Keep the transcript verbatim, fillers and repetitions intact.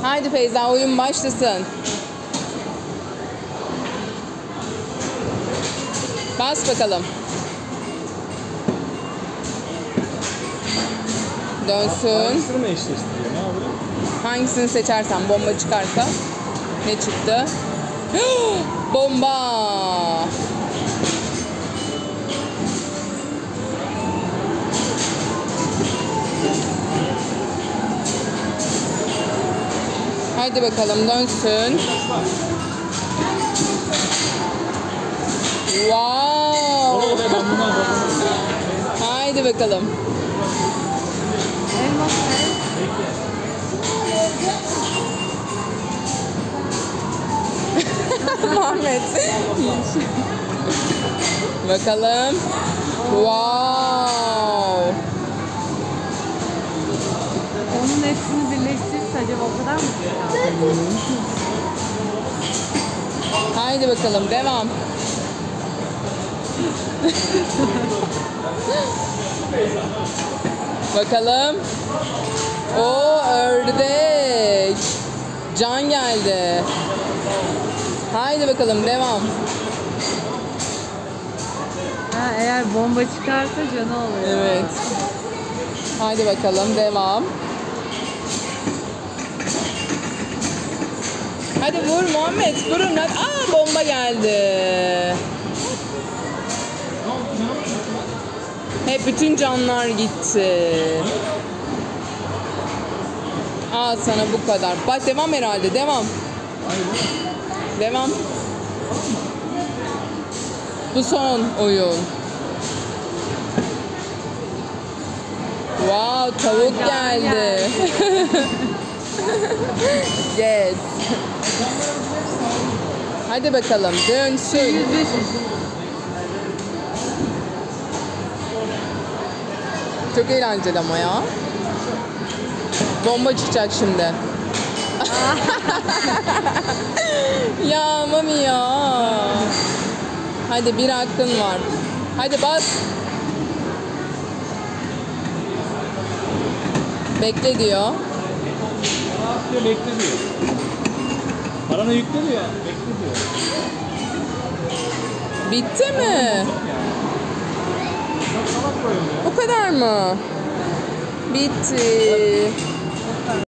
Haydi Feyza, oyun başlasın. Bas bakalım. Dönsün. Hangisini mi eşleştiriyor? Ne yapıyor? Hangisini seçersen, bomba çıkarsa. Ne çıktı? Bomba. Haydi bakalım, dönsün. Wow. Haydi bakalım. Muhammed. Bakalım. Wow. Onun hepsini birleştirirse acaba o kadar mı? Haydi bakalım, devam. Bakalım. O ördek. Can geldi. Haydi bakalım, devam. Ha, eğer bomba çıkarsa canı oluyor. Evet. Haydi bakalım, devam. Hadi vur Muhammed, vurun. Aa, bomba geldi. Hep bütün canlar gitti. Al sana bu kadar. Bak, devam herhalde, devam. Devam. Bu son oyun. Wow, tavuk geldi. Yes. Hadi bakalım, dönsün. Çok eğlenceli ama ya. Bomba çıkacak şimdi. Ya mami ya. Hadi, bir hakkın var. Hadi bas. Bekle diyor. Bana atıyor, bekle diyor. Paranı yükle diyor. Bekle diyor. Bitti mi? O kadar mı? Bitti.